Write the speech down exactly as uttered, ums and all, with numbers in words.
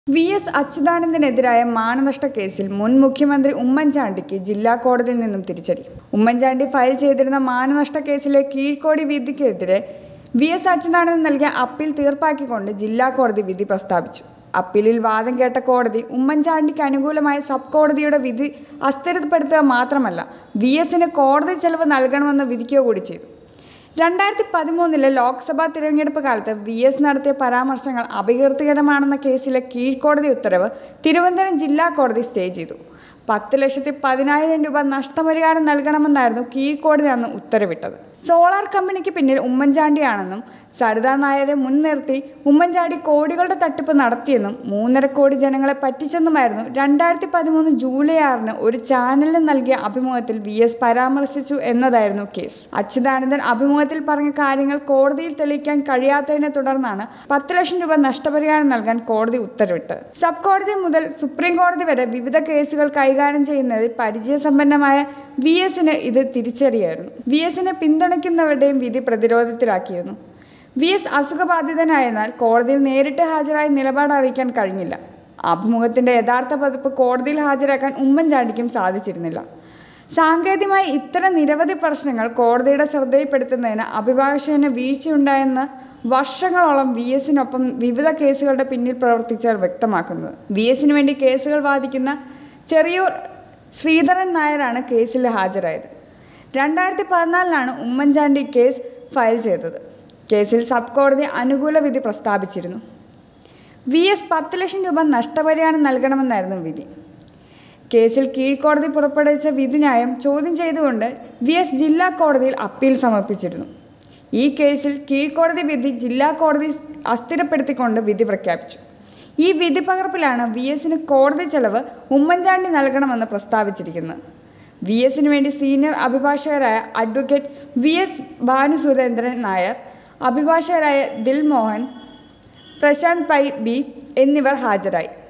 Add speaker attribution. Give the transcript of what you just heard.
Speaker 1: V S അച്യുതാനന്ദനെതിരായ മാനനഷ്ട കേസിൽ മുൻ മുഖ്യമന്ത്രി ഉമ്മൻചാണ്ടിക്ക് ജില്ലാ കോടതിയിൽ നിന്നും തിരിച്ചടി. ഉമ്മൻചാണ്ടി ഫയൽ ചെയ്തിരുന്ന മാനനഷ്ട കേസിലെ കീഴ്ക്കോടതി വിധിക്കെതിരെ വി എസ് അച്യുതാനന്ദൻ നൽകിയ അപ്പീൽ തീർപ്പാക്കിക്കൊണ്ട് ജില്ലാ കോടതി വിധി പ്രസ്താവിച്ചു. അപ്പീലിൽ വാദം കേട്ട കോടതി ഉമ്മൻചാണ്ടിക്ക് അനുകൂലമായ സബ് കോടതിയുടെ വിധി അസ്ഥിരപ്പെടുത്തുക മാത്രമല്ല, വി എസിന് കോടതി ചെലവ് നൽകണമെന്ന് വിധിക്കുക കൂടി ചെയ്തു. രണ്ടായിരത്തി പതിമൂന്നിലെ ലോക്സഭാ തിരഞ്ഞെടുപ്പ് കാലത്ത് വി എസ് നടത്തിയ പരാമർശങ്ങൾ അപകീർത്തികരമാണെന്ന കേസിലെ കീഴ്ക്കോടതി ഉത്തരവ് തിരുവനന്തപുരം ജില്ലാ കോടതി സ്റ്റേ ചെയ്തു. പത്ത് ലക്ഷത്തി പതിനായിരം രൂപ നഷ്ടപരിഹാരം നൽകണമെന്നായിരുന്നു കീഴ്ക്കോടതി അന്ന് ഉത്തരവിട്ടത്. സോളാർ കമ്പനിക്ക് പിന്നിൽ ഉമ്മൻചാണ്ടിയാണെന്നും സരിതാ നായരെ മുൻനിർത്തി ഉമ്മൻചാണ്ടി കോടികളുടെ തട്ടിപ്പ് നടത്തിയെന്നും മൂന്നര കോടി ജനങ്ങളെ പറ്റിച്ചെന്നുമായിരുന്നു രണ്ടായിരത്തി പതിമൂന്ന് ജൂലൈ ആറിന് ഒരു ചാനലിന് നൽകിയ അഭിമുഖത്തിൽ വി എസ് പരാമർശിച്ചു എന്നതായിരുന്നു കേസ്. അച്യുതാനന്ദൻ അഭിമുഖത്തിൽ പറഞ്ഞ കാര്യങ്ങൾ കോടതിയിൽ തെളിയിക്കാൻ കഴിയാത്തതിനെ തുടർന്നാണ് പത്ത് ലക്ഷം രൂപ നഷ്ടപരിഹാരം നൽകാൻ കോടതി ഉത്തരവിട്ടത്. സബ് കോടതി മുതൽ സുപ്രീം കോടതി വരെ വിവിധ കേസുകൾ കൈകാര്യം ചെയ്യുന്നതിൽ പരിചയസമ്പന്നമായ വി എസിന് ഇത് തിരിച്ചടിയായിരുന്നു. വി എസിനെ പിന്തുണയ്ക്കുന്നവരുടെയും വിധി പ്രതിരോധത്തിലാക്കിയിരുന്നു. വി എസ് അസുഖബാധിതനായതിനാൽ കോടതിയിൽ നേരിട്ട് ഹാജരായി നിലപാട് അറിയിക്കാൻ കഴിഞ്ഞില്ല. അഭിമുഖത്തിന്റെ യഥാർത്ഥ പതിപ്പ് കോടതിയിൽ ഹാജരാക്കാൻ ഉമ്മൻചാണ്ടിക്കും സാധിച്ചിരുന്നില്ല. സാങ്കേതികമായി ഇത്തരം നിരവധി പ്രശ്നങ്ങൾ കോടതിയുടെ ശ്രദ്ധയിൽപ്പെടുത്തുന്നതിന് അഭിഭാഷകന് വീഴ്ചയുണ്ടായെന്ന് വർഷങ്ങളോളം വി എസിനൊപ്പം വിവിധ കേസുകളുടെ പിന്നിൽ പ്രവർത്തിച്ചവർ വ്യക്തമാക്കുന്നത്. വി എസിന് വേണ്ടി കേസുകൾ വാദിക്കുന്ന ചെറിയൂർ ശ്രീധരൻ നായരാണ് കേസിൽ ഹാജരായത്. രണ്ടായിരത്തി പതിനാലിലാണ് ഉമ്മൻചാണ്ടി കേസ് ഫയൽ ചെയ്തത്. കേസിൽ സബ് കോടതി അനുകൂല വിധി പ്രസ്താവിച്ചിരുന്നു. വി എസ് പത്ത് ലക്ഷം രൂപ നഷ്ടപരിഹാരം നൽകണമെന്നായിരുന്നു വിധി. കേസിൽ കീഴ്ക്കോടതി പുറപ്പെടുവിച്ച വിധിന്യായം ചോദ്യം ചെയ്തുകൊണ്ട് വി എസ് ജില്ലാ കോടതിയിൽ അപ്പീൽ സമർപ്പിച്ചിരുന്നു. ഈ കേസിൽ കീഴ്ക്കോടതി വിധി ജില്ലാ കോടതി അസ്ഥിരപ്പെടുത്തിക്കൊണ്ട് വിധി പ്രഖ്യാപിച്ചു. ഈ വിധി പകർപ്പിലാണ് വി എസിന് കോടതി ചെലവ് ഉമ്മൻചാണ്ടി നൽകണമെന്ന് പ്രസ്താവിച്ചിരിക്കുന്നത്. വി എസിന് വേണ്ടി സീനിയർ അഭിഭാഷകരായ advocate V S Bhanu Surendran Nair, അഭിഭാഷകരായ ദിൽമോഹൻ, പ്രശാന്ത് പൈ ബി എന്നിവർ ഹാജരായി.